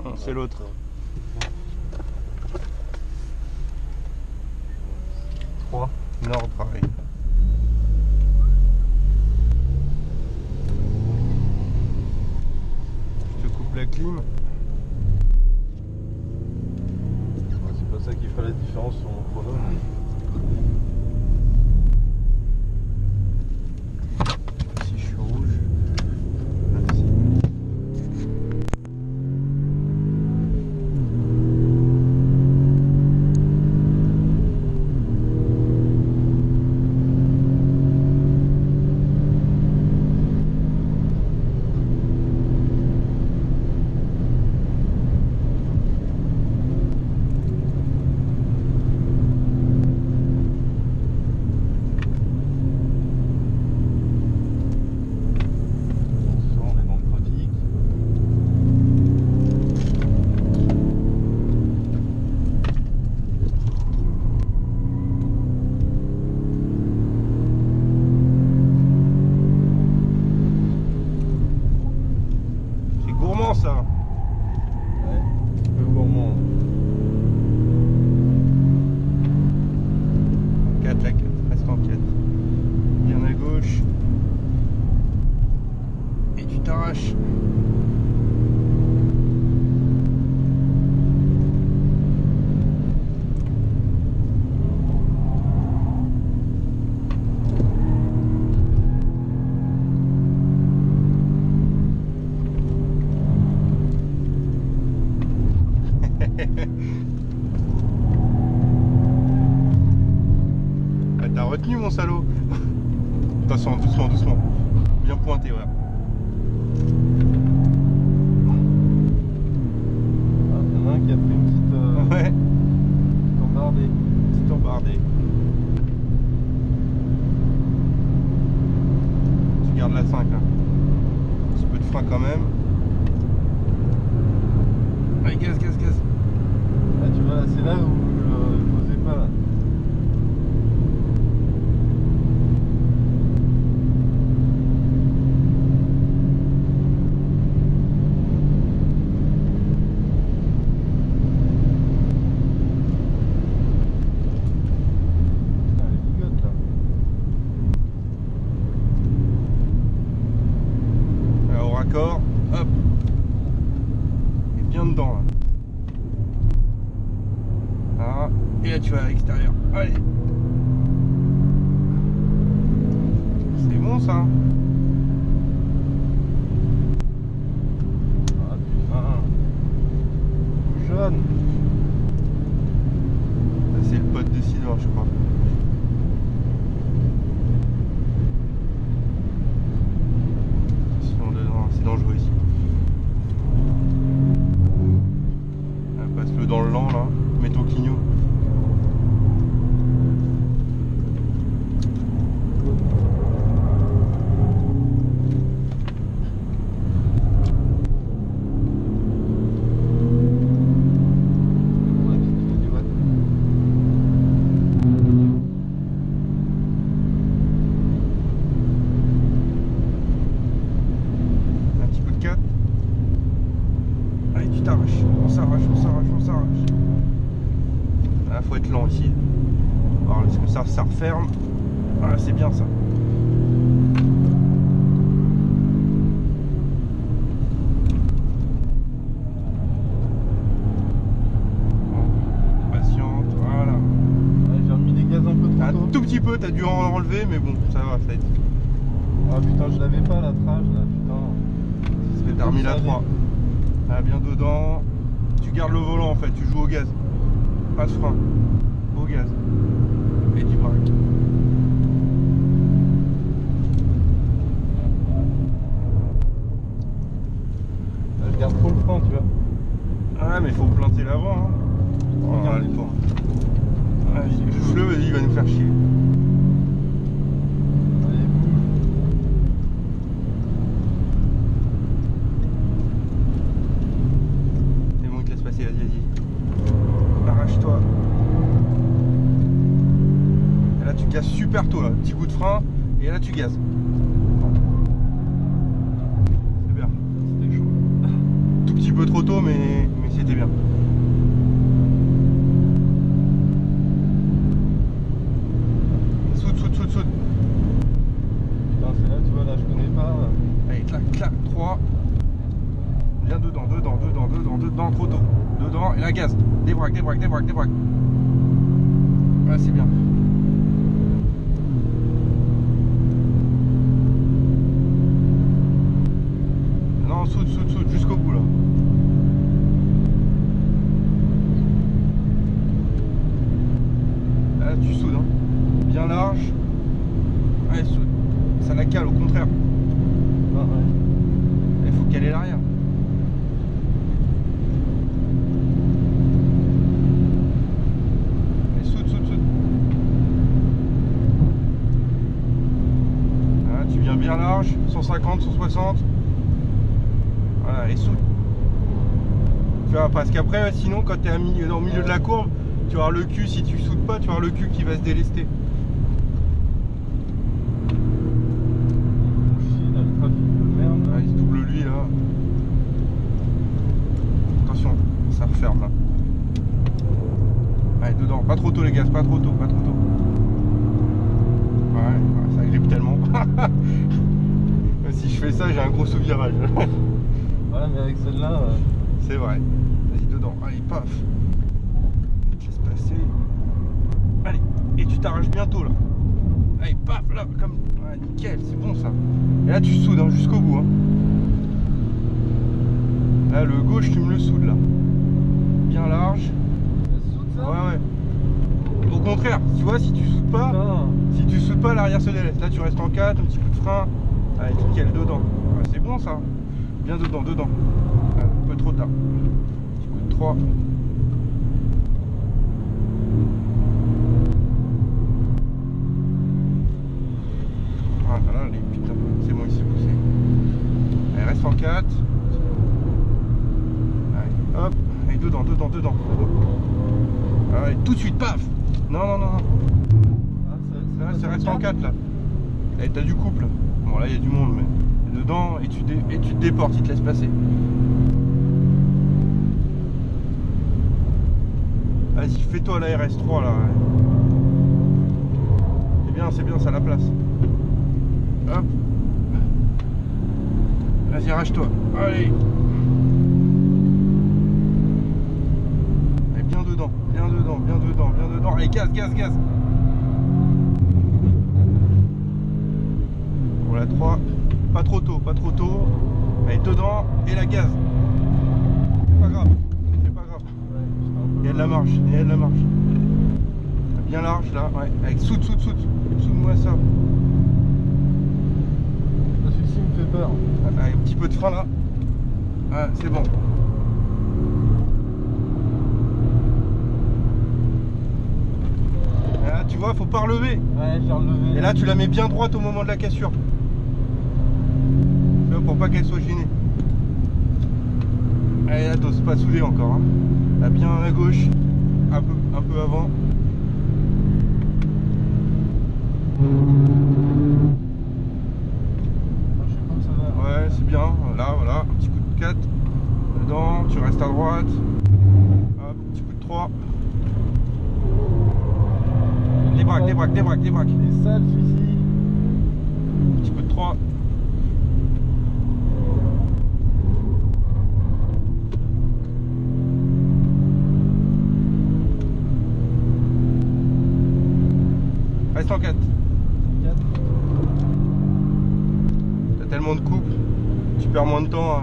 Non, c'est l'autre. 3 Nord Drive. Je te coupe la clim. C'est pas ça qui fera la différence sur mon chrono. Si je suis rouge. Merci. Ça. Ouais, un peu gourmand. 4 à 4, reste en 4. Bien à gauche. Et tu t'arraches. Ah, t'as retenu mon salaud. Attention, doucement, doucement. Bien pointé, voilà. Ah, il y en a un qui a pris une petite Ouais. embardée. Petite embardée. Tu gardes la 5 là. Un petit peu de frein quand même. Allez, gaz, gaz, gaz. Là, tu vois, c'est là où je posais pas là. Putain, elle est bigote là. Alors, au raccord, hop. Et bien dedans là. Ah, et là tu vas à l'extérieur. Allez. C'est bon ça. Ah putain. Jaune. Ça, c'est le pote de Sylvain, je crois. Attention dedans, c'est dangereux ici. Ah, passe-le dans le lent là. Mets ton clignot. Ouais, tu fais du watt. Un petit coup de 4. Allez, tu t'arraches. On s'arrache, on s'arrache, on s'arrache. Là, faut être lent ici. Alors, parce que ça referme. Voilà, c'est bien ça. Patiente, voilà. Ouais, j'ai remis des gaz un peu trop Un tôt. tout petit peu, t'as dû en enlever, mais bon, ça va, ça être. Ah putain, je l'avais pas la trage là, putain. Parce que t'as remis la 3. Ah, bien dedans. Tu gardes le volant en fait, tu joues au gaz. Pas de frein. Au gaz. Et tu braques. Là, je garde trop le frein, tu vois. Ah, mais faut planter l'avant. Hein. Oh, Regarde. allez, toi. Vas-y, joue-le, vas-y, il va nous faire chier. Allez, bouge. C'est bon, il te laisse passer, vas-y, vas-y. Arrache-toi. Et là, tu gazes super tôt, là. Petit coup de frein, et là, tu gazes. C'est bien. C'était chaud. Tout petit peu trop tôt, mais c'était bien. Soude. Putain, c'est là, tu vois, là, je connais pas. Allez, clac, 3. Bien dedans, trop tôt. Dedans, et la gaz. Débraque. Ah, c'est bien. Non, soude, jusqu'au bout là. Là, tu soudes, hein. Bien large. Allez, soude. Ça la cale, au contraire. Ah, ouais. Il faut caler l'arrière. Allez, soude. Ah, tu viens bien large. 150, 160. Voilà, et soude. Tu vois, parce qu'après, sinon, quand tu es au milieu de la courbe, tu vas avoir le cul, si tu soudes pas, tu vas avoir le cul qui va se délester. Là, le trafic de merde. Ah, il se double lui là. Attention, ça referme là. Allez, dedans, pas trop tôt les gars, pas trop tôt. Ouais, ça grippe tellement. Si je fais ça, j'ai un gros sous-virage. Voilà, mais avec celle-là. C'est vrai. Vas-y, dedans. Allez, paf. Je laisse passer. Allez, et tu t'arraches bientôt là. Allez, paf, là, comme. Ouais, nickel, c'est bon ça. Et là, tu soudes hein, jusqu'au bout. Hein. Là, le gauche, tu me le soudes là. Bien large. Elle soude ça? Ouais. Au contraire, tu vois, si tu soudes pas, l'arrière se délaisse. Là, tu restes en 4, un petit coup de frein. Allez, nickel, dedans. Ouais, c'est bon ça. Bien dedans. Un peu trop tard. Petit coup de 3. Ah là, les putain, c'est bon, il s'est poussé. Allez, reste en 4. Allez, hop. Allez, dedans. Allez, tout de suite, paf. Non. Ah, Ça reste en 4 là. Allez, t'as du couple. Bon, là, il y a du monde, mais dedans, et tu te déportes, il te laisse passer. Vas-y, fais-toi la RS3 là. C'est bien, ça a la place. Hop. Vas-y, arrache-toi. Allez. Allez, bien dedans. Allez, gaz. On la 3. Pas trop tôt. Allez, dedans et la gaz. C'est pas grave. Et elle la marche. Bien large là, ouais. Avec soude-moi ça. Celui-ci me fait peur. Avec un petit peu de frein là. Ah, c'est bon. Et là, tu vois, faut pas relever. Ouais, j'ai relevé. Et là, tu la mets bien droite au moment de la cassure. Tu vois, pour pas qu'elle soit gênée. Allez, là, t'oses pas souder encore. Hein. Là, bien à gauche. Un peu avant. Je sais pas où ça va. Ouais, c'est bien. Là, voilà. Un petit coup de 4. Dedans. Tu restes à droite. Hop, petit coup de 3. Débraque. Il est sale celui-ci. Petit coup de 3. Reste en 4. T'as tellement de couple, tu perds moins de temps.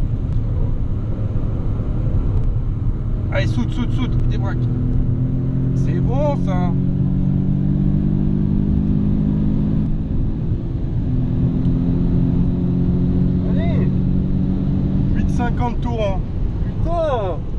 Allez, soude, débraque. C'est bon ça. Allez. 8,50 tours. Putain.